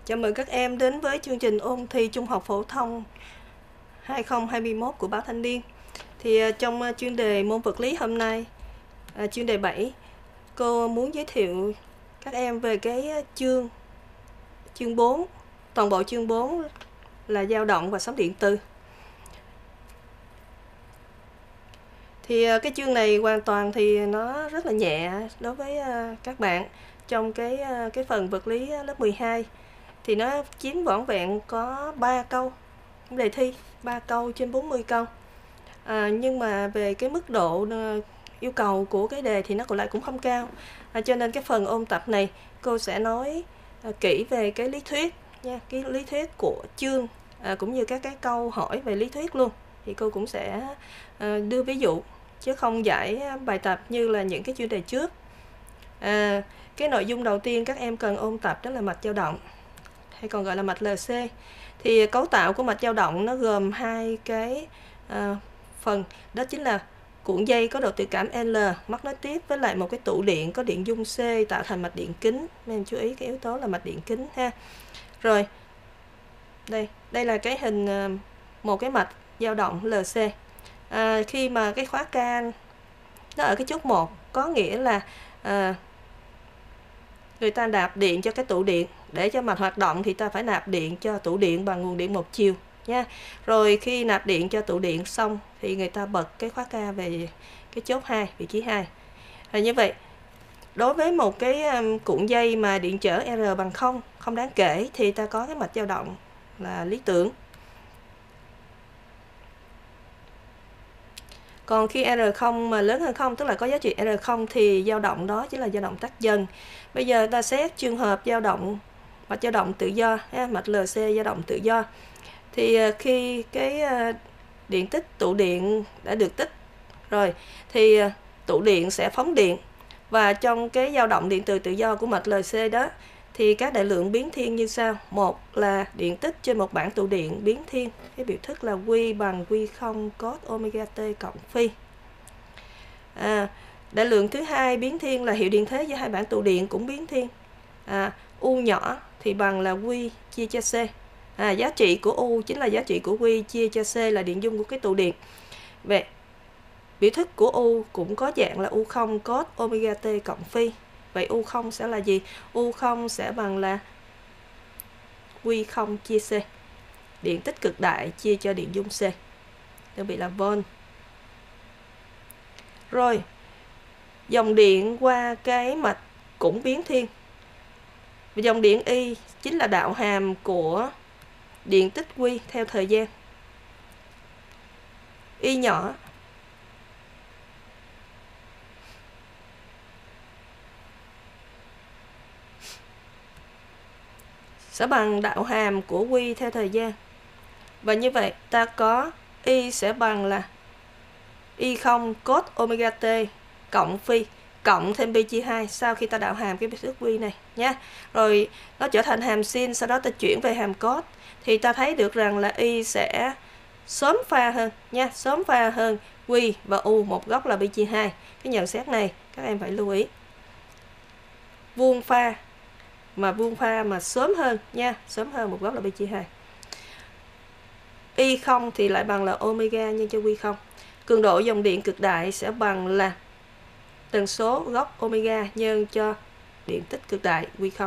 Chào mừng các em đến với chương trình ôn thi Trung học phổ thông 2021 của báo Thanh niên. Thì trong chuyên đề môn vật lý hôm nay, chuyên đề 7, cô muốn giới thiệu các em về cái chương 4, toàn bộ chương 4 là dao động và sóng điện từ. Thì cái chương này hoàn toàn thì nó rất là nhẹ đối với các bạn trong cái phần vật lý lớp 12. Thì nó chiếm vỏn vẹn có 3 câu đề thi, 3 câu trên 40 câu. Nhưng mà về cái mức độ yêu cầu của cái đề thì nó còn lại cũng không cao. Cho nên cái phần ôn tập này cô sẽ nói kỹ về cái lý thuyết nha, cái lý thuyết của chương, cũng như các cái câu hỏi về lý thuyết luôn. Thì cô cũng sẽ đưa ví dụ chứ không giải bài tập như là những cái chuyên đề trước. Cái nội dung đầu tiên các em cần ôn tập đó là mạch dao động, hay còn gọi là mạch LC. Thì cấu tạo của mạch dao động nó gồm hai cái phần, đó chính là cuộn dây có độ tự cảm L mắc nối tiếp với lại một cái tụ điện có điện dung C tạo thành mạch điện kính. Nên chú ý cái yếu tố là mạch điện kính ha. Rồi đây là cái hình một cái mạch dao động LC. Khi mà cái khóa K nó ở cái chốt 1, có nghĩa là người ta nạp điện cho cái tụ điện. Để cho mạch hoạt động thì ta phải nạp điện cho tụ điện bằng nguồn điện một chiều nha. Rồi khi nạp điện cho tụ điện xong thì người ta bật cái khóa K về cái chốt 2, vị trí 2. Như vậy, đối với một cái cuộn dây mà điện trở R bằng 0, không đáng kể, thì ta có cái mạch dao động là lý tưởng. Còn khi R0 mà lớn hơn 0, tức là có giá trị R0, thì dao động đó chính là dao động tắt dần. Bây giờ ta xét trường hợp dao động mạch dao động tự do, mạch LC dao động tự do. Thì khi cái điện tích tụ điện đã được tích rồi thì tụ điện sẽ phóng điện, và trong cái dao động điện từ tự do của mạch LC đó thì các đại lượng biến thiên như sau. Một là điện tích trên một bảng tụ điện biến thiên, cái biểu thức là Q bằng Q0 cos omega t cộng phi. Đại lượng thứ hai biến thiên là hiệu điện thế giữa hai bảng tụ điện cũng biến thiên. U nhỏ thì bằng là Q chia cho C. Giá trị của U chính là giá trị của Q chia cho C là điện dung của cái tụ điện. Vậy biểu thức của U cũng có dạng là U0 cos omega t cộng phi. Vậy U0 sẽ là gì? U0 sẽ bằng là Q0 chia C. Điện tích cực đại chia cho điện dung C. Đơn vị là volt. Rồi, dòng điện qua cái mạch cũng biến thiên. Và dòng điện I chính là đạo hàm của điện tích Q theo thời gian. Y nhỏ sẽ bằng đạo hàm của Q theo thời gian. Và như vậy ta có Y sẽ bằng là Y0 cos omega t cộng phi cộng thêm pi chia 2 sau khi ta đạo hàm cái biểu thức Q này nha. Rồi nó trở thành hàm sin, sau đó ta chuyển về hàm cos, thì ta thấy được rằng là Y sẽ sớm pha hơn nha, sớm pha hơn Q và U, một góc là pi chia 2. Cái nhận xét này các em phải lưu ý. Vuông pha mà sớm hơn nha, sớm hơn một góc là pi chia 2. Y0 thì lại bằng là omega nhân cho Q0. Cường độ dòng điện cực đại sẽ bằng là tần số góc omega nhân cho điện tích cực đại Q0.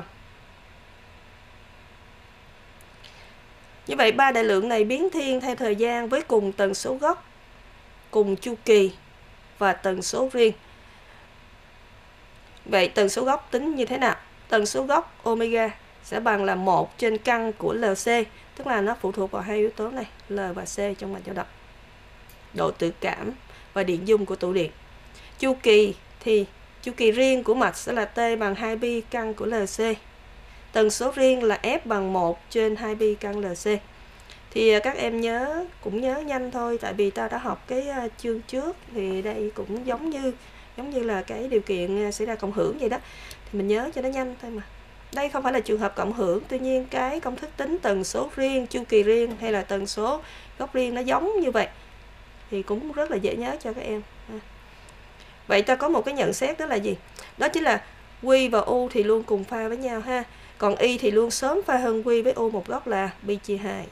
Như vậy ba đại lượng này biến thiên theo thời gian với cùng tần số góc, cùng chu kỳ và tần số riêng. Vậy tần số góc tính như thế nào? Tần số góc omega sẽ bằng là 1 trên căn của LC, tức là nó phụ thuộc vào hai yếu tố này, L và C trong mạch dao động. Độ tự cảm và điện dung của tụ điện. Chu kỳ thì chu kỳ riêng của mạch sẽ là T bằng 2 pi căn của LC. Tần số riêng là F bằng 1 trên 2 pi căn LC. Thì các em cũng nhớ nhanh thôi, tại vì ta đã học cái chương trước, thì đây cũng giống như là cái điều kiện xảy ra cộng hưởng vậy đó, thì mình nhớ cho nó nhanh thôi mà. Đây không phải là trường hợp cộng hưởng, tuy nhiên cái công thức tính tần số riêng, chu kỳ riêng hay là tần số góc riêng nó giống như vậy, thì cũng rất là dễ nhớ cho các em. Vậy ta có một cái nhận xét đó là gì? Đó chính là Q và U thì luôn cùng pha với nhau ha. Còn Y thì luôn sớm pha hơn Q với U một góc là pi chia 2.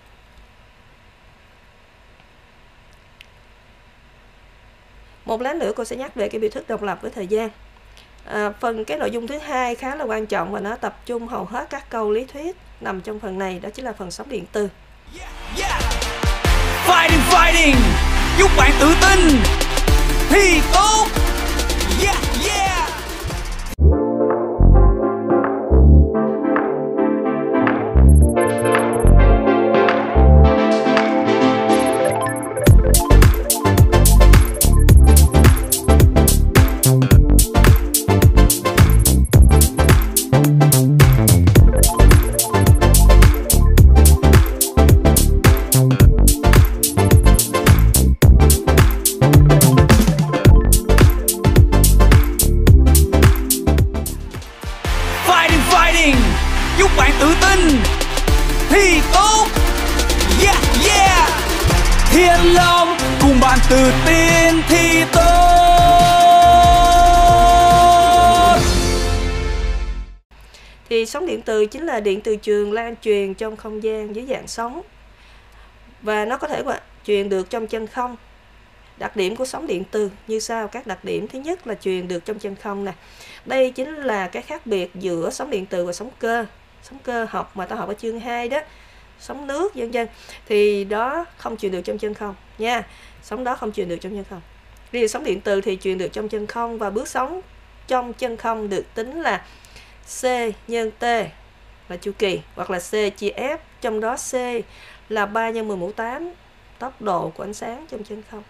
Một lát nữa cô sẽ nhắc về cái biểu thức độc lập với thời gian. Phần cái nội dung thứ hai khá là quan trọng và nó tập trung hầu hết các câu lý thuyết nằm trong phần này, đó chính là phần sóng điện từ. Fighting giúp bạn tự tin thi tốt. Giúp bạn tự tin thi tốt. Thiên Long cùng bạn tự tin thi tốt. Thì sóng điện từ chính là điện từ trường lan truyền trong không gian dưới dạng sóng, và nó có thể truyền được trong chân không. Đặc điểm của sóng điện từ như sau. Các đặc điểm: thứ nhất là truyền được trong chân không nè. Đây chính là cái khác biệt giữa sóng điện từ và sóng cơ. Sóng cơ học mà ta học ở chương 2 đó, sóng nước vân vân, thì đó không truyền được trong chân không nha. Sóng đó không truyền được trong chân không. Vì sóng điện từ thì truyền được trong chân không, và bước sóng trong chân không được tính là C nhân T là chu kỳ, hoặc là C chia F, trong đó C là 3 nhân 10 mũ 8 tốc độ của ánh sáng trong chân không.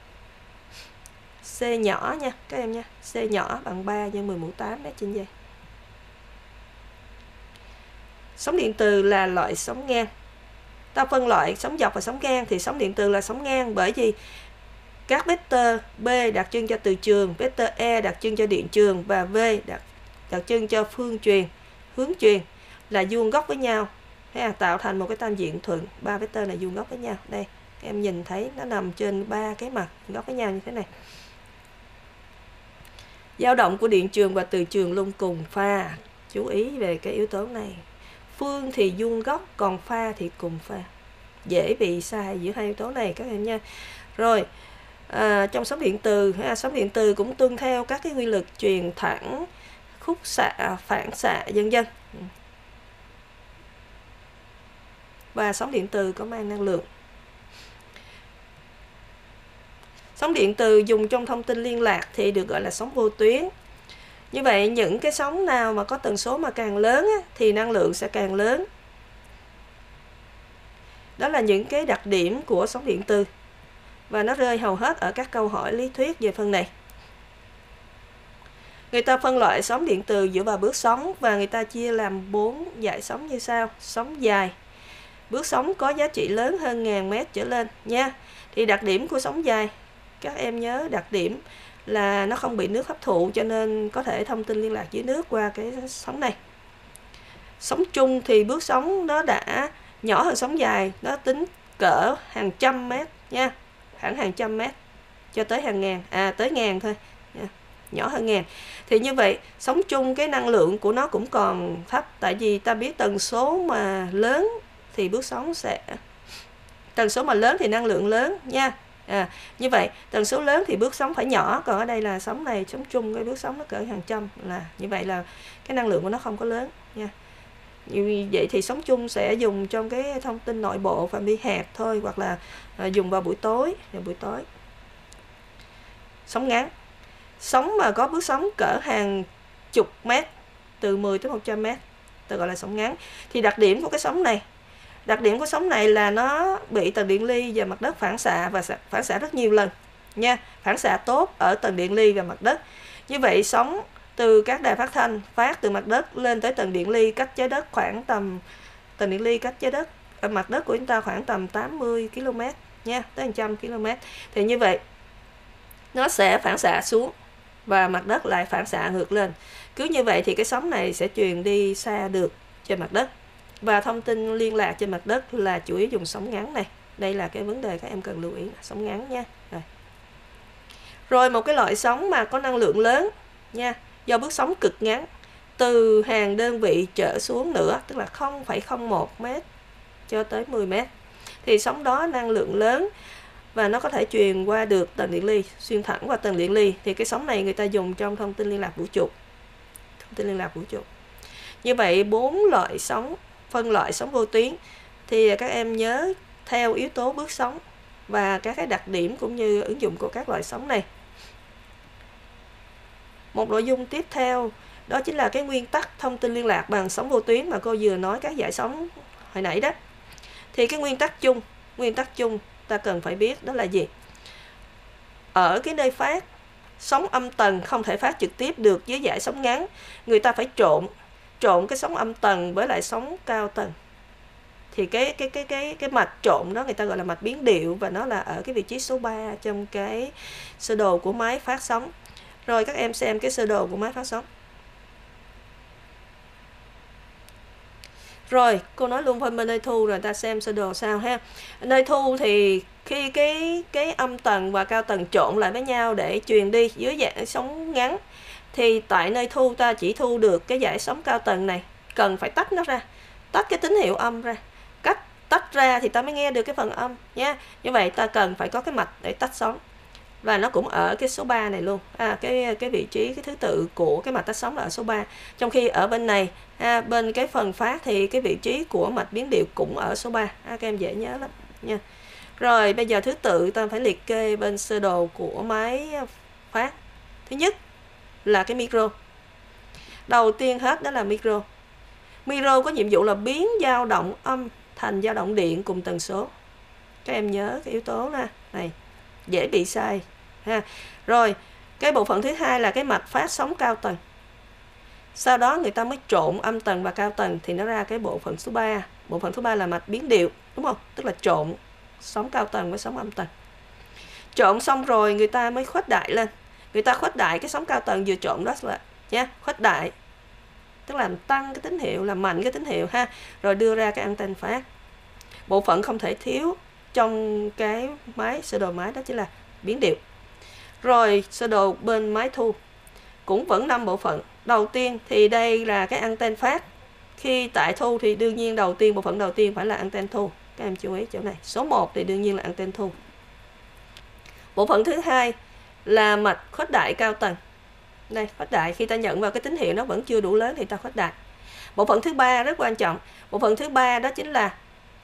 C nhỏ nha các em nha, C nhỏ bằng 3 nhân 10 mũ 8 mét trên giây. Sóng điện từ là loại sóng ngang. Ta phân loại sóng dọc và sóng ngang, thì sóng điện từ là sóng ngang bởi vì các vectơ B đặc trưng cho từ trường, vectơ E đặc trưng cho điện trường và V đặc trưng cho phương truyền, hướng truyền là vuông góc với nhau, tạo thành một cái tam diện thuận. Ba vectơ này vuông góc với nhau. Đây, em nhìn thấy nó nằm trên ba cái mặt góc với nhau như thế này. Dao động của điện trường và từ trường luôn cùng pha. Chú ý về cái yếu tố này. Phương thì vuông góc, còn pha thì cùng pha. Dễ bị sai giữa hai yếu tố này các em nha. Rồi, trong sóng điện từ, sóng điện từ cũng tuân theo các cái quy luật truyền thẳng, khúc xạ, phản xạ vân vân. Và sóng điện từ có mang năng lượng. Sóng điện từ dùng trong thông tin liên lạc thì được gọi là sóng vô tuyến. Như vậy những cái sóng nào mà có tần số mà càng lớn thì năng lượng sẽ càng lớn. Đó là những cái đặc điểm của sóng điện từ, và nó rơi hầu hết ở các câu hỏi lý thuyết về phần này. Người ta phân loại sóng điện từ dựa vào bước sóng, và người ta chia làm 4 dải sóng như sau. Sóng dài, bước sóng có giá trị lớn hơn 1000 mét trở lên nha. Thì đặc điểm của sóng dài, các em nhớ đặc điểm là nó không bị nước hấp thụ, cho nên có thể thông tin liên lạc dưới nước qua cái sóng này. Sóng trung thì bước sóng nó đã nhỏ hơn sóng dài, nó tính cỡ hàng trăm mét nha, khoảng hàng trăm mét cho tới hàng ngàn, tới ngàn thôi nha. Nhỏ hơn ngàn. Thì như vậy sóng trung cái năng lượng của nó cũng còn thấp, tại vì ta biết tần số mà lớn thì bước sóng sẽ, tần số mà lớn thì năng lượng lớn nha. Như vậy tần số lớn thì bước sóng phải nhỏ, còn ở đây là sóng này, sóng trung, cái bước sóng nó cỡ hàng trăm, là như vậy là cái năng lượng của nó không có lớn nha. Như vậy thì sóng trung sẽ dùng trong cái thông tin nội bộ phạm vi hẹp thôi, hoặc là dùng vào buổi tối. Sóng ngắn, sóng mà có bước sóng cỡ hàng chục mét, từ 10 tới 100 mét, ta gọi là sóng ngắn. Thì đặc điểm của cái sóng này, đặc điểm của sóng này là nó bị tầng điện ly và mặt đất phản xạ, và phản xạ rất nhiều lần nha, phản xạ tốt ở tầng điện ly và mặt đất. Như vậy sóng từ các đài phát thanh phát từ mặt đất lên tới tầng điện ly cách trái đất khoảng tầm, tầng điện ly cách trái đất ở mặt đất của chúng ta khoảng tầm 80 km nha, tới 100 km. Thì như vậy nó sẽ phản xạ xuống và mặt đất lại phản xạ ngược lên. Cứ như vậy thì cái sóng này sẽ truyền đi xa được trên mặt đất. Và thông tin liên lạc trên mặt đất là chủ yếu dùng sóng ngắn này. Đây là cái vấn đề các em cần lưu ý, sóng ngắn nha. Rồi một cái loại sóng mà có năng lượng lớn nha, do bước sóng cực ngắn, từ hàng đơn vị trở xuống nữa, tức là 0,01 m cho tới 10 m, thì sóng đó năng lượng lớn và nó có thể truyền qua được tầng điện ly, xuyên thẳng qua tầng điện ly. Thì cái sóng này người ta dùng trong thông tin liên lạc vũ trụ. Như vậy 4 loại sóng, phân loại sóng vô tuyến, thì các em nhớ theo yếu tố bước sóng và các cái đặc điểm cũng như ứng dụng của các loại sóng này. Một nội dung tiếp theo đó chính là cái nguyên tắc thông tin liên lạc bằng sóng vô tuyến mà cô vừa nói các dải sóng hồi nãy đó. Thì cái nguyên tắc chung ta cần phải biết đó là gì? Ở cái nơi phát, sóng âm tần không thể phát trực tiếp được với dải sóng ngắn. Người ta phải trộn cái sóng âm tần với lại sóng cao tần. Thì cái mạch trộn đó người ta gọi là mạch biến điệu, và nó là ở cái vị trí số 3 trong cái sơ đồ của máy phát sóng. Rồi các em xem cái sơ đồ của máy phát sóng. Rồi, cô nói luôn bên nơi thu rồi ta xem sơ đồ sao ha. Nơi thu thì khi cái âm tần và cao tần trộn lại với nhau để truyền đi dưới dải sóng ngắn, thì tại nơi thu ta chỉ thu được cái dải sóng cao tần này, cần phải tách nó ra, tách cái tín hiệu âm ra. Cách tách ra thì ta mới nghe được cái phần âm nha. Như vậy ta cần phải có cái mạch để tách sóng, và nó cũng ở cái số 3 này luôn. Cái vị trí, cái thứ tự của cái mạch tách sóng là ở số 3. Trong khi ở bên này, bên cái phần phát thì cái vị trí của mạch biến điệu cũng ở số 3. Các em dễ nhớ lắm nha. Rồi bây giờ thứ tự ta phải liệt kê bên sơ đồ của máy phát. Thứ nhất là cái micro. Đầu tiên hết đó là micro. Micro có nhiệm vụ là biến dao động âm thành dao động điện cùng tần số. Các em nhớ cái yếu tố này, dễ bị sai ha. Rồi cái bộ phận thứ hai là cái mạch phát sóng cao tần. Sau đó người ta mới trộn âm tần và cao tần thì nó ra cái bộ phận số 3. Bộ phận thứ 3 là mạch biến điệu, đúng không? Tức là trộn sóng cao tần với sóng âm tần. Trộn xong rồi người ta mới khuếch đại lên. Người ta khuếch đại cái sóng cao tần vừa trộn đó là nha, khuếch đại tức là tăng cái tín hiệu, làm mạnh cái tín hiệu ha, rồi đưa ra cái anten phát. Bộ phận không thể thiếu trong cái máy, sơ đồ máy đó chính là biến điệu. Rồi sơ đồ bên máy thu cũng vẫn 5 bộ phận. Đầu tiên thì đây là cái anten phát. Khi tại thu thì đương nhiên bộ phận đầu tiên phải là anten thu. Các em chú ý chỗ này. Số 1 thì đương nhiên là anten thu. Bộ phận thứ hai là mạch khuếch đại cao tần. Đây, khuếch đại, khi ta nhận vào cái tín hiệu nó vẫn chưa đủ lớn thì ta khuếch đại. Bộ phận thứ ba rất quan trọng. Bộ phận thứ ba đó chính là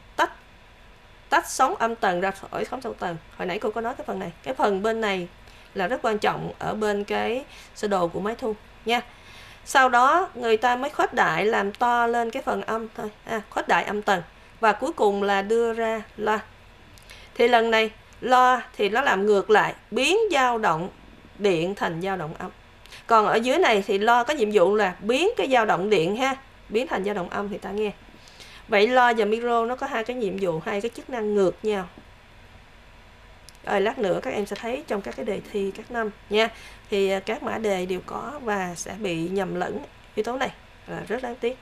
tách sóng âm tần ra khỏi sóng cao tần. Hồi nãy cô có nói cái phần này. Cái phần bên này là rất quan trọng ở bên cái sơ đồ của máy thu nha. Sau đó người ta mới khuếch đại làm to lên cái phần âm thôi, khuếch đại âm tần, và cuối cùng là đưa ra loa. Thì lần này loa thì nó làm ngược lại, biến dao động điện thành dao động âm. Còn ở dưới này thì loa có nhiệm vụ là biến cái dao động điện biến thành dao động âm thì ta nghe. Vậy loa và micro nó có hai cái nhiệm vụ, hai cái chức năng ngược nhau. Rồi lát nữa các em sẽ thấy trong các cái đề thi các năm nha. Thì các mã đề đều có và sẽ bị nhầm lẫn yếu tố này, rất đáng tiếc.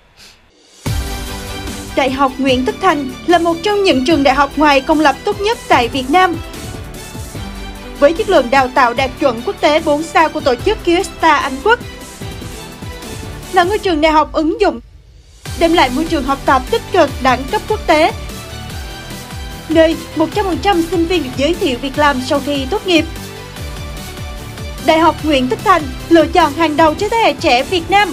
Đại học Nguyễn Tất Thành là một trong những trường đại học ngoài công lập tốt nhất tại Việt Nam. Với chất lượng đào tạo đạt chuẩn quốc tế 4 sao của tổ chức Kyocera Anh Quốc. Là ngôi trường đại học ứng dụng, đem lại môi trường học tập tích cực đẳng cấp quốc tế, nơi 100% sinh viên được giới thiệu việc làm sau khi tốt nghiệp. Đại học Nguyễn Tất Thành, lựa chọn hàng đầu cho thế hệ trẻ Việt Nam.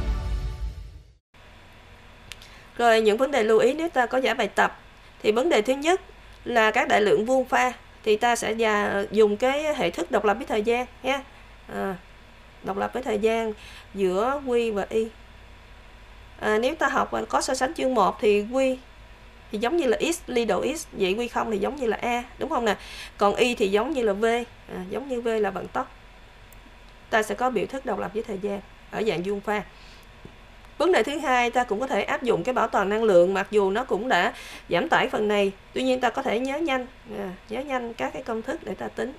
Rồi những vấn đề lưu ý nếu ta có giải bài tập. Thì vấn đề thứ nhất là các đại lượng vuông pha. Thì ta sẽ dùng cái hệ thức độc lập với thời gian nha. Độc lập với thời gian giữa Q và Y. Nếu ta học có so sánh chương 1 thì Q thì giống như là X, ly độ X, vậy Q không thì giống như là A, đúng không nè? Còn Y thì giống như là V, giống như V là vận tốc. Ta sẽ có biểu thức độc lập với thời gian ở dạng vuông pha. Vấn đề thứ hai, ta cũng có thể áp dụng cái bảo toàn năng lượng, mặc dù nó cũng đã giảm tải phần này. Tuy nhiên ta có thể nhớ nhanh các cái công thức để ta tính.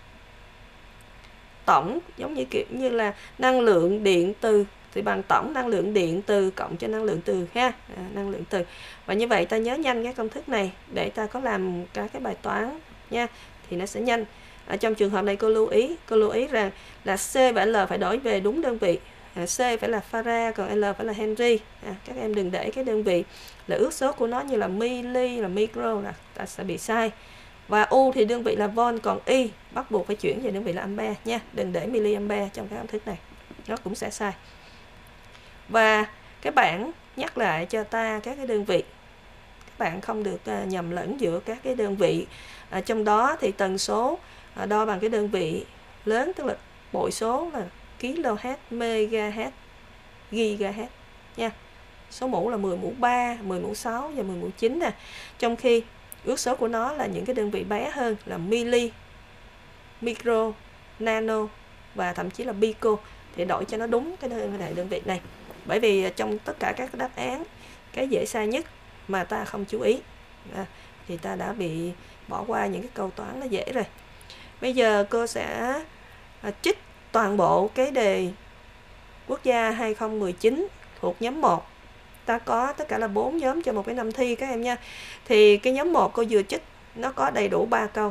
Tổng giống như kiểu như là năng lượng điện từ thì bằng tổng năng lượng điện từ cộng cho năng lượng từ ha, năng lượng từ. Và như vậy ta nhớ nhanh cái công thức này để ta có làm các cái bài toán nha, thì nó sẽ nhanh. Trong trường hợp này cô lưu ý rằng là C và L phải đổi về đúng đơn vị. C phải là farad, còn L phải là Henry. Các em đừng để cái đơn vị là ước số của nó như là mili, là micro là ta sẽ bị sai. Và U thì đơn vị là volt, còn Y bắt buộc phải chuyển về đơn vị là ampere nha. Đừng để miliampere trong cái công thức này, nó cũng sẽ sai. Và các bạn nhắc lại cho ta các cái đơn vị. Các bạn không được nhầm lẫn giữa các cái đơn vị. Trong đó thì tần số đo bằng cái đơn vị lớn, tức là bội số là kHz, MHz, GHz nha. Số mũ là 10 mũ 3, 10 mũ 6 và 10 mũ 9 nè. Trong khi ước số của nó là những cái đơn vị bé hơn là mili, micro, nano và thậm chí là pico, thì đổi cho nó đúng cái đơn vị này. Bởi vì trong tất cả các đáp án, cái dễ sai nhất mà ta không chú ý thì ta đã bị bỏ qua những cái câu toán nó dễ rồi. Bây giờ cô sẽ trích toàn bộ cái đề quốc gia 2019 thuộc nhóm 1. Ta có tất cả là 4 nhóm cho một cái năm thi các em nha. Thì cái nhóm 1 cô vừa trích nó có đầy đủ 3 câu.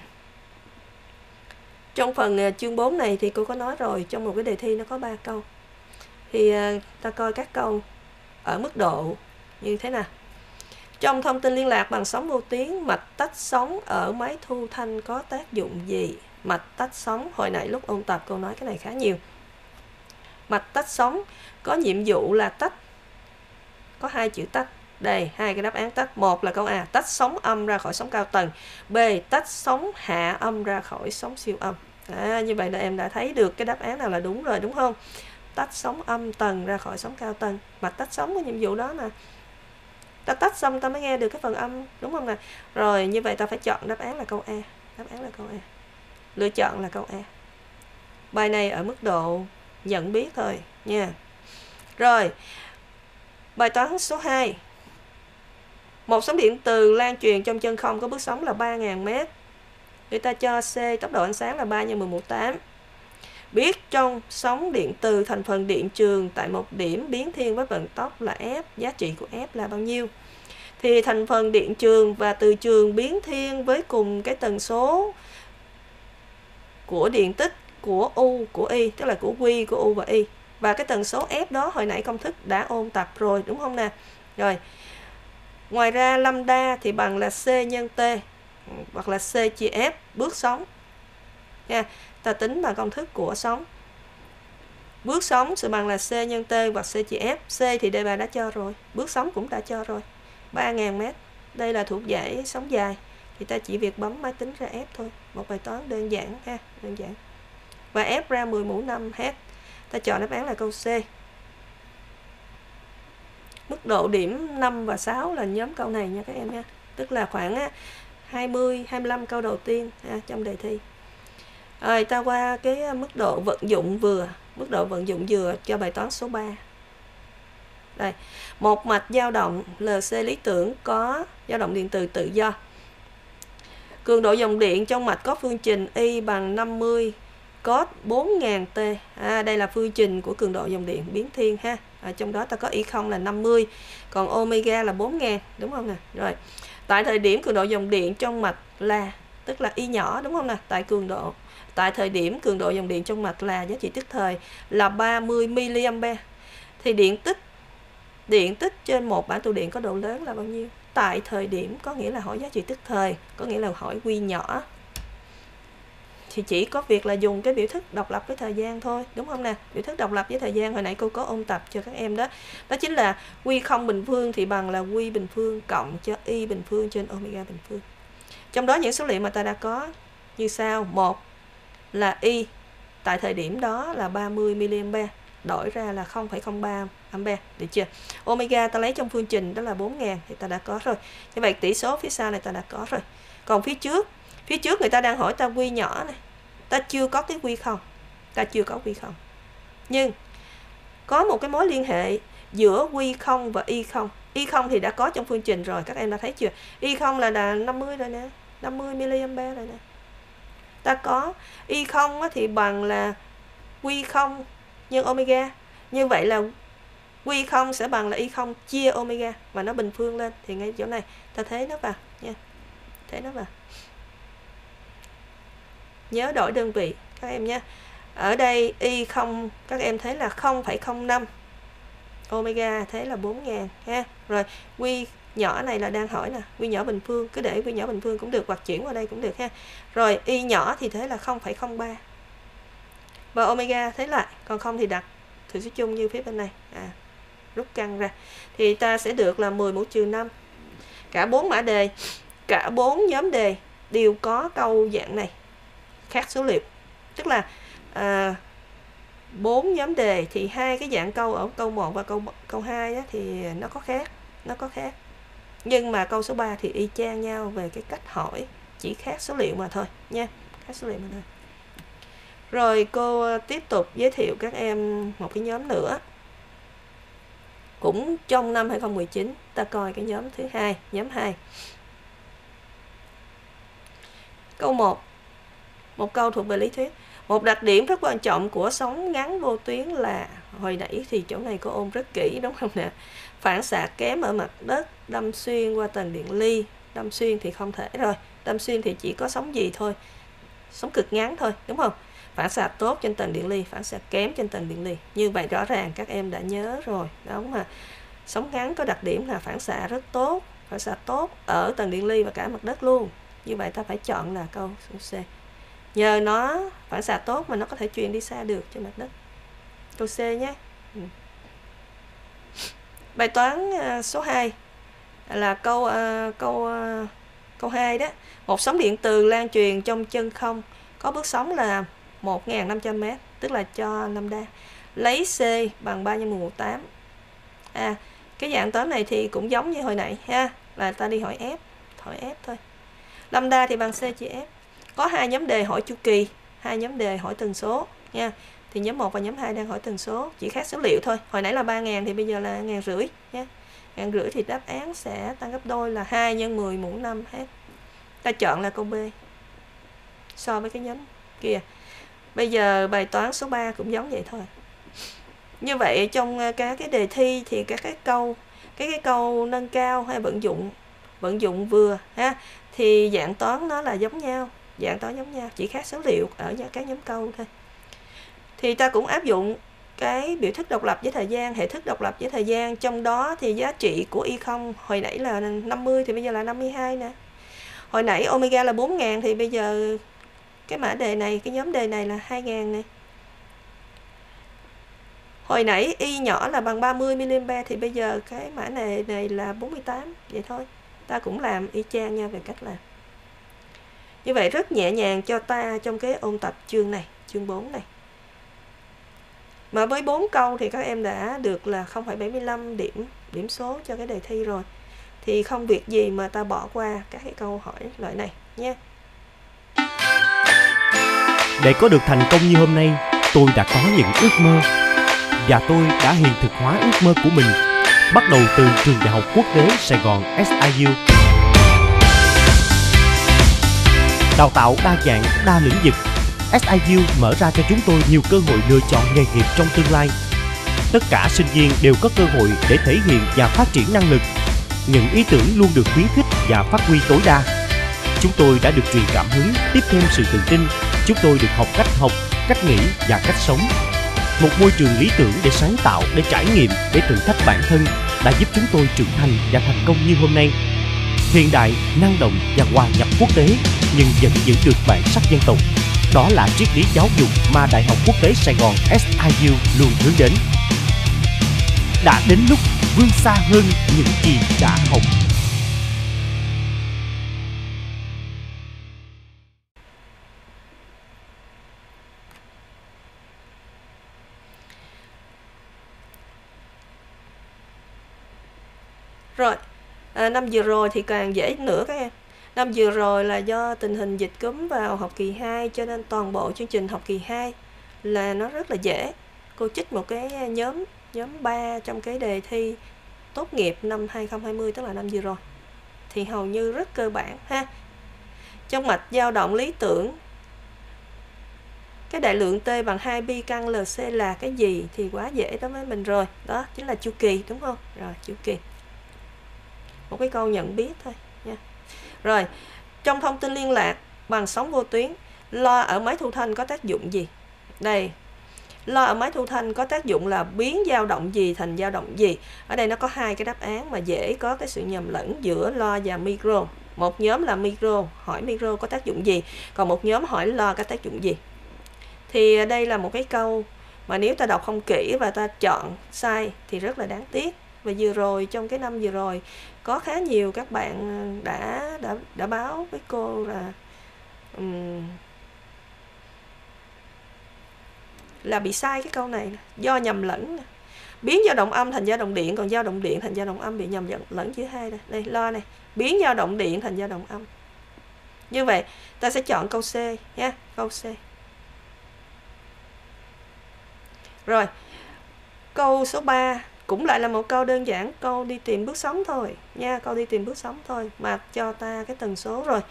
Trong phần chương 4 này thì cô có nói rồi, trong một cái đề thi nó có 3 câu. Thì ta coi các câu ở mức độ như thế nào. Trong thông tin liên lạc bằng sóng vô tuyến, mạch tách sóng ở máy thu thanh có tác dụng gì? Mạch tách sóng, hồi nãy lúc ôn tập cô nói cái này khá nhiều. Mạch tách sóng có nhiệm vụ là tách, có 2 chữ tách. Đây, 2 cái đáp án tách. Một là câu A, tách sóng âm ra khỏi sóng cao tầng. B, tách sóng hạ âm ra khỏi sóng siêu âm. Như vậy là em đã thấy được cái đáp án nào là đúng rồi, đúng không? Tách sóng âm tầng ra khỏi sóng cao tầng. Mạch tách sóng có nhiệm vụ đó nè. Ta tách xong ta mới nghe được cái phần âm, đúng không nè? Rồi, như vậy ta phải chọn đáp án là câu A. Đáp án là câu A. Lựa chọn là câu A. Bài này ở mức độ nhận biết thôi nha. Rồi, bài toán số 2. Một sóng điện từ lan truyền trong chân không có bước sóng là 3.000 m. Người ta cho C tốc độ ánh sáng là 3 × 10⁸. Biết trong sóng điện từ thành phần điện trường tại một điểm biến thiên với vận tốc là F, giá trị của F là bao nhiêu? Thì thành phần điện trường và từ trường biến thiên với cùng cái tần số của điện tích của U, của Y, tức là của Q, của U và Y. Và cái tần số F đó hồi nãy công thức đã ôn tập rồi, đúng không nè? Rồi, ngoài ra lambda thì bằng là C nhân T, hoặc là C chia F, bước sóng nha. Ta tính bằng công thức của sóng. Bước sóng sẽ bằng là C nhân T hoặc C chia F. C thì đề bài đã cho rồi, bước sóng cũng đã cho rồi. 3.000 m. Đây là thuộc dãy sóng dài. Thì ta chỉ việc bấm máy tính ra F thôi. Một bài toán đơn giản ha, đơn giản. Và F ra 10 mũ 5 Hz. Ta chọn đáp án là câu C. Mức độ điểm 5 và 6 là nhóm câu này nha các em nha. Tức là khoảng 20-25 câu đầu tiên trong đề thi. Rồi ta qua cái mức độ vận dụng vừa. Mức độ vận dụng vừa cho bài toán số 3. Đây, một mạch dao động LC lý tưởng có dao động điện từ tự do. Cường độ dòng điện trong mạch có phương trình Y bằng 50 cos 4000 T. Đây là phương trình của cường độ dòng điện biến thiên ha. Trong đó ta có Y0 là 50, còn omega là 4000, đúng không nè? Rồi. Tại thời điểm cường độ dòng điện trong mạch là, tức là Y nhỏ, đúng không nè? Tại thời điểm cường độ dòng điện trong mạch là giá trị tức thời là 30 mA. Thì điện tích trên một bản tụ điện có độ lớn là bao nhiêu? Tại thời điểm có nghĩa là hỏi giá trị tức thời, có nghĩa là hỏi Q nhỏ. Thì chỉ có việc là dùng cái biểu thức độc lập với thời gian thôi, đúng không nè? Biểu thức độc lập với thời gian hồi nãy cô có ôn tập cho các em đó. Đó chính là Q0 bình phương thì bằng là Q bình phương cộng cho Y bình phương trên omega bình phương. Trong đó những số liệu mà ta đã có như sau. Một là Y tại thời điểm đó là 30 mA, đổi ra là 0,03 ampere, được chưa? Omega ta lấy trong phương trình đó là 4000 thì ta đã có rồi. Như vậy tỷ số phía sau này ta đã có rồi. Còn phía trước người ta đang hỏi ta Q nhỏ này. Ta chưa có cái Q0. Ta chưa có Q0. Nhưng có một cái mối liên hệ giữa Q0 và Y0. Y0 thì đã có trong phương trình rồi, các em đã thấy chưa? Y0 là 50 rồi nè, 50 mA rồi nè. Ta có Y0 thì bằng là Q0 nhân omega. Như vậy là Q0 sẽ bằng là Y0 chia omega và nó bình phương lên. Thì ngay chỗ này ta thế nó vào nha. Thế nó vào. Nhớ đổi đơn vị các em nha. Ở đây y không, các em thấy là 0,05 omega, thế là 4.000 ha. Rồi quy nhỏ này là đang hỏi nè, quy nhỏ bình phương, cứ để quy nhỏ bình phương cũng được, hoặc chuyển qua đây cũng được ha. Rồi y nhỏ thì thế là 0,03 và omega thế lại, còn không thì đặt thử số chung như phía bên này, rút căn ra thì ta sẽ được là 10 mũ trừ 5. Cả 4 mã đề, cả 4 nhóm đề đều có câu dạng này, khác số liệu, tức là 4 nhóm đề thì hai cái dạng câu ở câu 1 và câu 2 á, thì nó có khác. Nhưng mà câu số 3 thì y chang nhau về cái cách hỏi, chỉ khác số liệu mà thôi nha, khác số liệu mà thôi. Rồi cô tiếp tục giới thiệu các em một cái nhóm nữa. Cũng trong năm 2019, ta coi cái nhóm thứ hai, nhóm 2. Câu 1. Một câu thuộc về lý thuyết. Một đặc điểm rất quan trọng của sóng ngắn vô tuyến là, hồi nãy thì chỗ này cô ôn rất kỹ đúng không nè? Phản xạ kém ở mặt đất, đâm xuyên qua tầng điện ly. Đâm xuyên thì không thể rồi. Đâm xuyên thì chỉ có sóng gì thôi? Sóng cực ngắn thôi, đúng không? Phản xạ tốt trên tầng điện ly, phản xạ kém trên tầng điện ly. Như vậy rõ ràng các em đã nhớ rồi, đúng mà. Sóng ngắn có đặc điểm là phản xạ rất tốt, phản xạ tốt ở tầng điện ly và cả mặt đất luôn. Như vậy ta phải chọn là câu số C. Nhờ nó phản xạ tốt mà nó có thể truyền đi xa được trên mặt đất. Câu C nhé. Bài toán số 2 là câu 2 đó. Một sóng điện từ lan truyền trong chân không có bước sóng là 1.500m, tức là cho lambda. Lấy C bằng 3 nhân 8. Cái dạng toán này thì cũng giống như hồi nãy ha, là ta đi hỏi F thôi. Lambda thì bằng C chia F. Có hai nhóm đề hỏi chu kỳ, hai nhóm đề hỏi tần số nha. Thì nhóm 1 và nhóm 2 đang hỏi tần số, chỉ khác số liệu thôi. Hồi nãy là 3.000 thì bây giờ là 1.500 nha. 1.500 thì đáp án sẽ tăng gấp đôi là 2 nhân 10 mũ 5 hết. Ta chọn là câu B so với cái nhóm kia. Bây giờ bài toán số 3 cũng giống vậy thôi. Như vậy trong các cái đề thi thì các cái câu nâng cao hay vận dụng vừa ha, thì dạng toán nó là giống nhau, chỉ khác số liệu ở các nhóm câu thôi. Thì ta cũng áp dụng cái biểu thức độc lập với thời gian, hệ thức độc lập với thời gian, trong đó thì giá trị của y0 hồi nãy là 50 thì bây giờ là 52 nè. Hồi nãy omega là 4.000 thì bây giờ cái mã đề này, cái nhóm đề này là 2.000 này. Hồi nãy y nhỏ là bằng 30 mA thì bây giờ cái mã này là 48, vậy thôi. Ta cũng làm y chang nha về cách làm. Như vậy rất nhẹ nhàng cho ta trong cái ôn tập chương này, chương 4 này. Mà với 4 câu thì các em đã được là 0,75 điểm số cho cái đề thi rồi. Thì không việc gì mà ta bỏ qua các cái câu hỏi loại này nha. Để có được thành công như hôm nay, tôi đã có những ước mơ. Và tôi đã hiện thực hóa ước mơ của mình, bắt đầu từ trường Đại học Quốc tế Sài Gòn SIU. Đào tạo đa dạng, đa lĩnh vực, SIU mở ra cho chúng tôi nhiều cơ hội lựa chọn nghề nghiệp trong tương lai. Tất cả sinh viên đều có cơ hội để thể hiện và phát triển năng lực. Những ý tưởng luôn được khuyến khích và phát huy tối đa. Chúng tôi đã được truyền cảm hứng, tiếp thêm sự tự tin. Chúng tôi được học, cách nghĩ và cách sống. Một môi trường lý tưởng để sáng tạo, để trải nghiệm, để thử thách bản thân đã giúp chúng tôi trưởng thành và thành công như hôm nay. Hiện đại, năng động và hòa nhập quốc tế, nhưng vẫn giữ được bản sắc dân tộc. Đó là triết lý giáo dục mà Đại học Quốc tế Sài Gòn SIU luôn hướng đến. Đã đến lúc vươn xa hơn những gì đã học. Rồi, năm vừa rồi thì càng dễ nữa các em. Năm vừa rồi là do tình hình dịch cúm vào học kỳ 2 cho nên toàn bộ chương trình học kỳ 2 là nó rất là dễ. Cô trích một cái nhóm 3 trong cái đề thi tốt nghiệp năm 2020, tức là năm vừa rồi. Thì hầu như rất cơ bản ha. Trong mạch dao động lý tưởng, cái đại lượng T bằng 2 pi căn LC là cái gì thì quá dễ đối với mình rồi. Đó chính là chu kỳ, đúng không? Rồi, chu kỳ. Một cái câu nhận biết thôi nha. Rồi, trong thông tin liên lạc bằng sóng vô tuyến, loa ở máy thu thanh có tác dụng gì? Đây, lo ở máy thu thanh có tác dụng là biến dao động gì thành dao động gì. Ở đây nó có hai cái đáp án mà dễ có cái sự nhầm lẫn giữa lo và micro. Một nhóm là micro, hỏi micro có tác dụng gì, còn một nhóm hỏi lo có tác dụng gì. Thì đây là một cái câu mà nếu ta đọc không kỹ và ta chọn sai thì rất là đáng tiếc. Và vừa rồi, trong cái năm vừa rồi, có khá nhiều các bạn đã báo với cô là bị sai cái câu này do nhầm lẫn. Biến dao động âm thành dao động điện, còn dao động điện thành dao động âm bị nhầm lẫn giữa hai đây. Đây, lo này, biến dao động điện thành dao động âm. Như vậy, ta sẽ chọn câu C nha, câu C. Rồi, câu số 3 cũng lại là một câu đơn giản, câu đi tìm bước sóng thôi nha, câu đi tìm bước sóng thôi mà cho ta cái tần số rồi.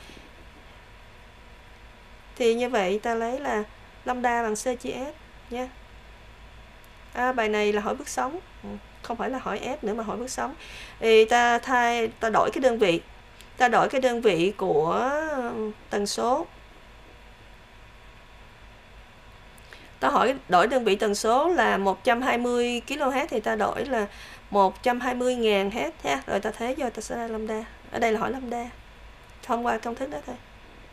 Thì như vậy ta lấy là lambda bằng C chia S nha. Bài này là hỏi bước sóng, không phải là hỏi S nữa mà hỏi bước sóng. Thì ta đổi cái đơn vị. Ta đổi cái đơn vị của tần số. Ta đổi đơn vị tần số là 120 kHz thì ta đổi là 120.000 Hz ha. Rồi ta thế vô ta sẽ ra lambda. Ở đây là hỏi lambda. Thông qua công thức đó thôi.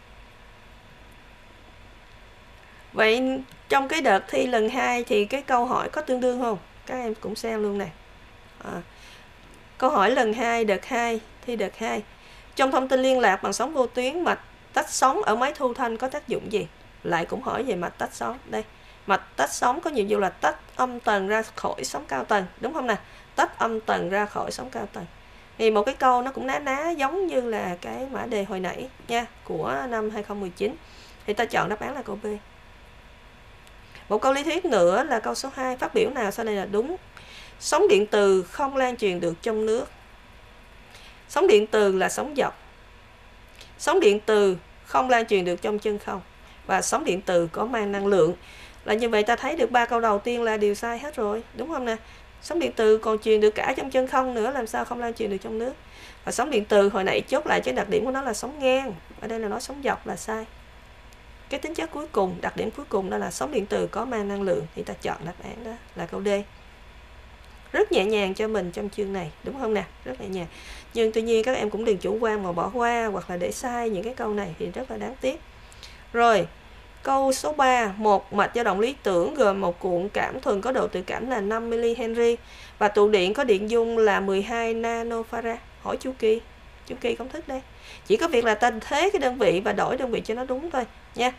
Vậy trong cái đợt thi lần 2 thì cái câu hỏi có tương đương không? Các em cũng xem luôn nè. Câu hỏi lần 2, đợt 2, thi đợt 2. Trong thông tin liên lạc bằng sóng vô tuyến, mạch tách sóng ở máy thu thanh có tác dụng gì? Lại cũng hỏi về mạch tách sóng. Đây, mạch tách sóng có nhiệm vụ là tách âm tần ra khỏi sóng cao tần, đúng không nè? Tách âm tần ra khỏi sóng cao tần. Thì một cái câu nó cũng ná giống như là cái mã đề hồi nãy nha, của năm 2019. Thì ta chọn đáp án là câu B. Một câu lý thuyết nữa là câu số 2, phát biểu nào sau đây là đúng? Sóng điện từ không lan truyền được trong nước. Sóng điện từ là sóng dọc. Sóng điện từ không lan truyền được trong chân không. Và sóng điện từ có mang năng lượng. Là như vậy ta thấy được 3 câu đầu tiên là đều sai hết rồi, đúng không nè? Sóng điện từ còn truyền được cả trong chân không nữa, làm sao không lan truyền được trong nước? Và sóng điện từ hồi nãy chốt lại cái đặc điểm của nó là sóng ngang. Ở đây là nó sóng dọc là sai. Cái tính chất cuối cùng, đặc điểm cuối cùng đó là sóng điện từ có mang năng lượng. Thì ta chọn đáp án đó là câu D. Rất nhẹ nhàng cho mình trong chương này, đúng không nè? Rất nhẹ nhàng. Nhưng tuy nhiên các em cũng đừng chủ quan mà bỏ qua hoặc là để sai những cái câu này thì rất là đáng tiếc. Rồi, câu số 3, một mạch dao động lý tưởng gồm một cuộn cảm thuần có độ tự cảm là 5 mH và tụ điện có điện dung là 12 nanofarad. Hỏi chu kỳ công thức đây. Chỉ có việc là ta thế cái đơn vị và đổi đơn vị cho nó đúng thôi nha.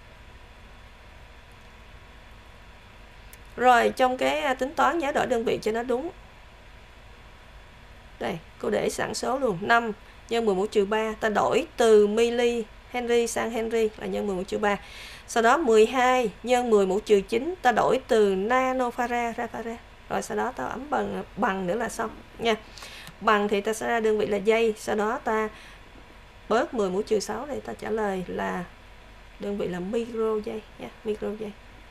Rồi trong cái tính toán nhớ đổi đơn vị cho nó đúng. Đây, cô để sẵn số luôn. 5 nhân 10 mũ trừ 3, ta đổi từ mili Henry sang Henry là nhân 10 mũ trừ 3. Sau đó 12 nhân 10 mũ trừ 9, ta đổi từ nanofarad ra farad. Rồi sau đó ta ấm bằng nữa là xong nha. Bằng thì ta sẽ ra đơn vị là giây, sau đó ta bớt 10 mũ trừ 6 để ta trả lời là đơn vị là micro giây nha, micro giây.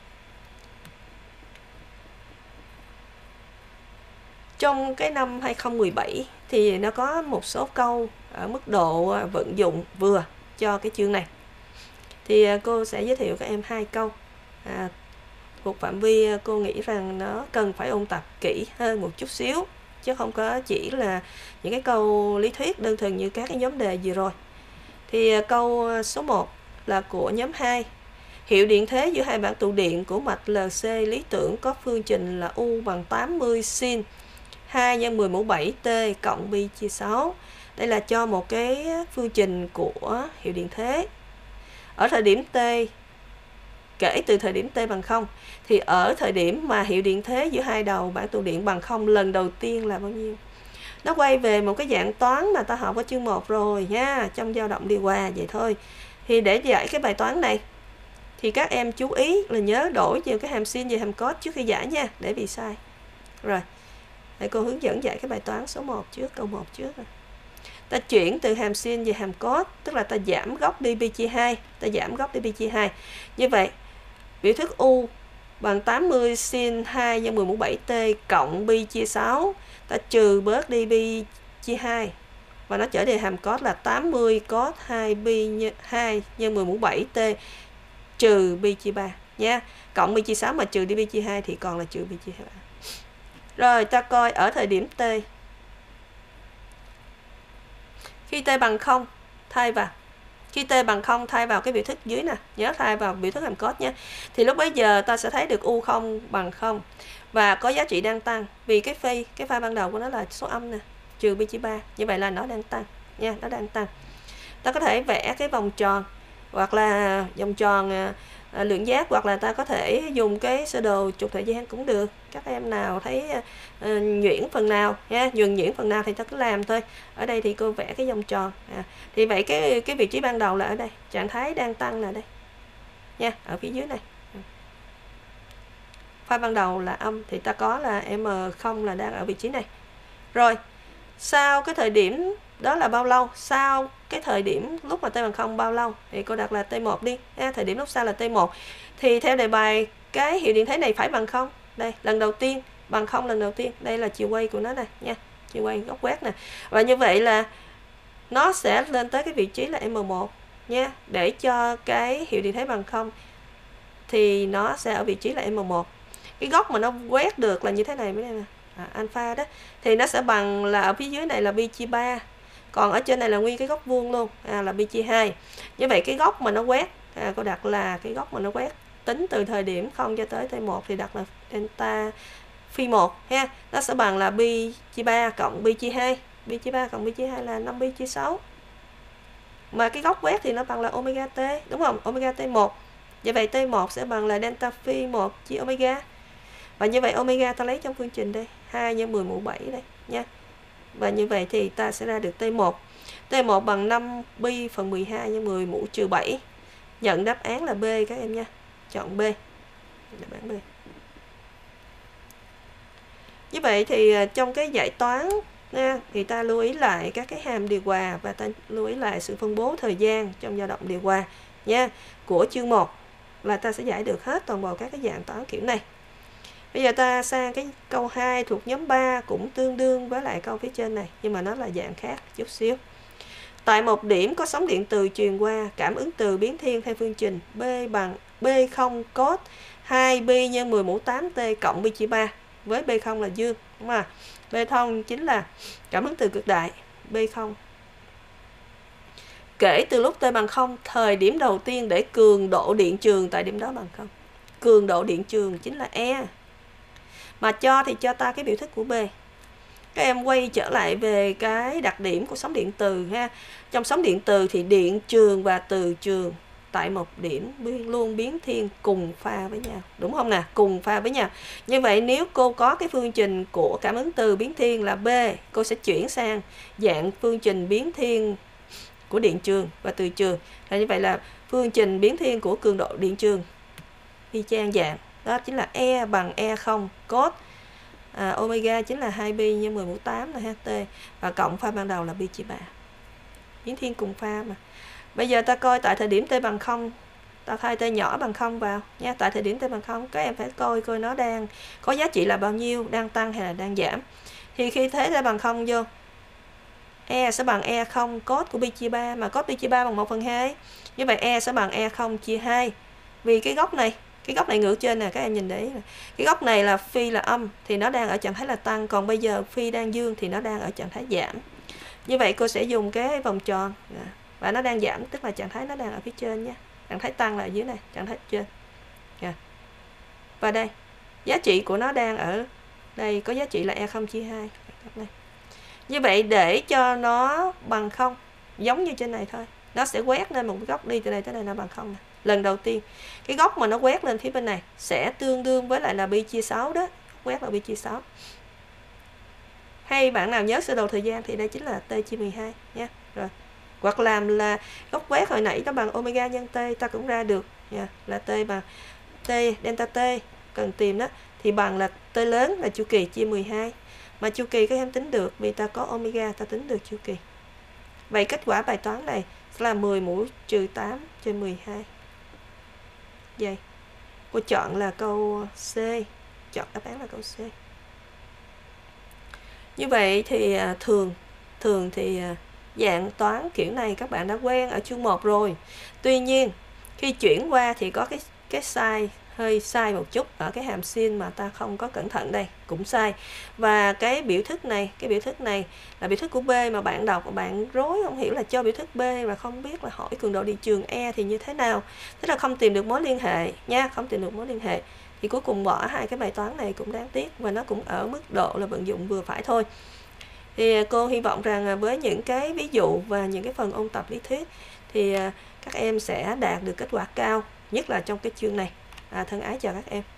Trong cái năm 2017 thì nó có một số câu ở mức độ vận dụng vừa cho cái chương này. Thì cô sẽ giới thiệu các em 2 câu thuộc phạm vi cô nghĩ rằng nó cần phải ôn tập kỹ hơn một chút xíu, chứ không có chỉ là những cái câu lý thuyết đơn thuần như các cái nhóm đề vừa rồi. Thì câu số 1 là của nhóm 2. Hiệu điện thế giữa hai bảng tụ điện của mạch LC lý tưởng có phương trình là U bằng 80 sin 2 nhân 10 mũ 7 T cộng pi chia 6. Đây là cho một cái phương trình của hiệu điện thế. Ở thời điểm T, kể từ thời điểm T bằng 0, thì ở thời điểm mà hiệu điện thế giữa hai đầu bảng tụ điện bằng 0 lần đầu tiên là bao nhiêu? Nó quay về một cái dạng toán mà ta học ở chương 1 rồi nha, trong dao động đi qua vậy thôi. Thì để giải cái bài toán này thì các em chú ý là nhớ đổi nhiều cái hàm sin và hàm cos trước khi giải nha, để bị sai. Rồi, để cô hướng dẫn giải cái bài toán số 1 trước, câu 1 trước. Ta chuyển từ hàm sin về hàm cos, tức là ta giảm góc đi pi chia 2, ta giảm góc đi pi chia 2. Như vậy, biểu thức U bằng 80 sin 2 nhân 10 mũ 7 T cộng pi chia 6, ta trừ bớt đi pi chia 2 và nó trở về hàm cos là 80 cos 2 pi 2 nhân 10 mũ 7 T trừ pi chia 3. nha. Cộng bi chia 6 mà trừ đi bi chia 2 thì còn là trừ bi chia 3. Rồi ta coi ở thời điểm t. Khi t bằng 0 thay vào. Khi t bằng 0 thay vào cái biểu thức dưới nè, nhớ thay vào biểu thức hàm cos nhé. Thì lúc bấy giờ ta sẽ thấy được U0 bằng 0 và có giá trị đang tăng vì cái phi ban đầu của nó là số âm nè, trừ bi chia 3. Như vậy là nó đang tăng nha, nó đang tăng. Ta có thể vẽ cái vòng tròn hoặc là vòng tròn lượng giác, hoặc là ta có thể dùng cái sơ đồ trục thời gian cũng được. Các em nào thấy nhuyễn phần nào nha, nhuyễn phần nào thì ta cứ làm thôi. Ở đây thì cô vẽ cái vòng tròn. Thì vậy cái vị trí ban đầu là ở đây, trạng thái đang tăng là đây nha, ở phía dưới này. Pha ban đầu là âm thì ta có là M0 là đang ở vị trí này. Rồi, sau cái thời điểm đó là bao lâu? Sau cái thời điểm lúc mà t bằng 0 bao lâu? Thì cô đặt là T1 đi. Thời điểm lúc sau là T1. Thì theo đề bài cái hiệu điện thế này phải bằng 0. Đây, lần đầu tiên bằng 0 lần đầu tiên. Đây là chiều quay của nó này nha. Chiều quay góc quét nè. Và như vậy là nó sẽ lên tới cái vị trí là M1 nha. Để cho cái hiệu điện thế bằng 0 thì nó sẽ ở vị trí là M1. Cái góc mà nó quét được là như thế này mới đây nè. Alpha đó thì nó sẽ bằng là ở phía dưới này là pi chia 3, còn ở trên này là nguyên cái góc vuông luôn là pi chia 2. Như vậy cái góc mà nó quét cô đặt là cái góc mà nó quét tính từ thời điểm 0 cho tới T1 thì đặt là delta phi 1 ha, nó sẽ bằng là pi chia 3 cộng pi chia 2. Pi chia 3 cộng pi chia 2 là 5 pi chia 6. Mà cái góc quét thì nó bằng là omega t, đúng không? Omega T1. Như vậy T1 sẽ bằng là delta phi 1 chia omega. Và như vậy omega ta lấy trong phương trình đây, 2 nhân 10 mũ 7 đây nha. Và như vậy thì ta sẽ ra được T1. T1 bằng 5 pi phần 12 nhân 10 mũ trừ 7. Nhận đáp án là B các em nha. Chọn B. Đáp án B. Như vậy thì trong cái giải toán nha, thì ta lưu ý lại các cái hàm điều hòa và ta lưu ý lại sự phân bố thời gian trong dao động điều hòa nha. Của chương 1 là ta sẽ giải được hết toàn bộ các cái dạng toán kiểu này. Bây giờ ta sang cái câu 2 thuộc nhóm 3 cũng tương đương với lại câu phía trên này, nhưng mà nó là dạng khác chút xíu. Tại một điểm có sóng điện từ truyền qua, cảm ứng từ biến thiên theo phương trình B bằng B0 cos 2pi nhân 10 mũ 8t cộng pi chia 3 với B0 là dương, đúng không? B0 chính là cảm ứng từ cực đại B0. Kể từ lúc t bằng 0, thời điểm đầu tiên để cường độ điện trường tại điểm đó bằng 0. Cường độ điện trường chính là E. Mà cho thì cho ta cái biểu thức của B. Các em quay trở lại về cái đặc điểm của sóng điện từ ha. Trong sóng điện từ thì điện trường và từ trường tại một điểm luôn biến thiên cùng pha với nhau, đúng không nè? Cùng pha với nhau. Như vậy nếu cô có cái phương trình của cảm ứng từ biến thiên là B, cô sẽ chuyển sang dạng phương trình biến thiên của điện trường và từ trường. Là như vậy là phương trình biến thiên của cường độ điện trường y chang dạng. Đó chính là E bằng E0 cos omega chính là 2pi nhân 10 mũ 8 là HT, và cộng pha ban đầu là pi chia 3. Biến thiên cùng pha mà. Bây giờ ta coi tại thời điểm t bằng 0, ta thay t nhỏ bằng 0 vào nha. Tại thời điểm t bằng 0, các em phải coi nó đang có giá trị là bao nhiêu, đang tăng hay là đang giảm. Thì khi thế t bằng 0 vô, E sẽ bằng E0 cos của pi chia 3, mà cos pi chia 3 bằng 1/2. Như vậy E sẽ bằng E0 chia 2. Vì cái góc này ngược trên nè, các em nhìn đấy. Cái góc này là phi là âm thì nó đang ở trạng thái là tăng, còn bây giờ phi đang dương thì nó đang ở trạng thái giảm. Như vậy cô sẽ dùng cái vòng tròn và nó đang giảm, tức là trạng thái nó đang ở phía trên nha. Trạng thái tăng là ở dưới này, trạng thái trên. Và đây, giá trị của nó đang ở đây, có giá trị là E0 chia 2. Như vậy để cho nó bằng 0, giống như trên này thôi, nó sẽ quét lên một cái góc đi từ đây tới đây là bằng 0 này. Lần đầu tiên, cái góc mà nó quét lên phía bên này sẽ tương đương với lại là pi chia 6 đó. Quét là pi chia 6. Hay bạn nào nhớ sơ đồ thời gian thì đây chính là t chia 12 nha. Rồi. Hoặc làm là góc quét hồi nãy nó bằng omega nhân t, ta cũng ra được nha, là t bằng t delta t cần tìm đó thì bằng là t lớn là chu kỳ chia 12. Mà chu kỳ các em tính được vì ta có omega, ta tính được chu kỳ. Vậy kết quả bài toán này sẽ là 10 mũ trừ 8 trên 12. Vậy cô chọn là câu C, chọn đáp án là câu C. Như vậy thì thường thì dạng toán kiểu này các bạn đã quen ở chương 1 rồi. Tuy nhiên khi chuyển qua thì có cái size hơi sai một chút ở cái hàm sin mà ta không có cẩn thận đây, cũng sai. Và cái biểu thức này là biểu thức của B mà bạn đọc, bạn rối không hiểu là cho biểu thức B mà không biết là hỏi cường độ điện trường E thì như thế nào. Thế là không tìm được mối liên hệ nha, không tìm được mối liên hệ. Thì cuối cùng bỏ hai cái bài toán này cũng đáng tiếc, và nó cũng ở mức độ là vận dụng vừa phải thôi. Thì cô hy vọng rằng với những cái ví dụ và những cái phần ôn tập lý thuyết thì các em sẽ đạt được kết quả cao, nhất là trong cái chương này. Thân ái chào các em.